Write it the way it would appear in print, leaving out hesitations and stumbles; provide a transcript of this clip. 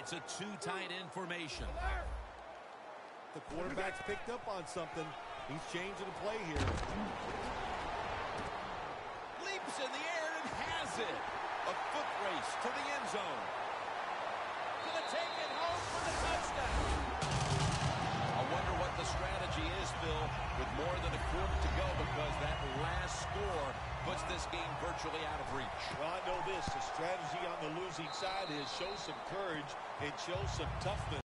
It's a two tight end formation. The quarterback's picked up on something. He's changing the play here. Leaps in the air and has it. A foot race to the end zone. Gonna take it home for the touchdown. I wonder what the strategy is, Phil, with more than a quarter to go, because that last score puts this game virtually out of reach. Well, I know this. The strategy on the losing side is show some courage and show some toughness.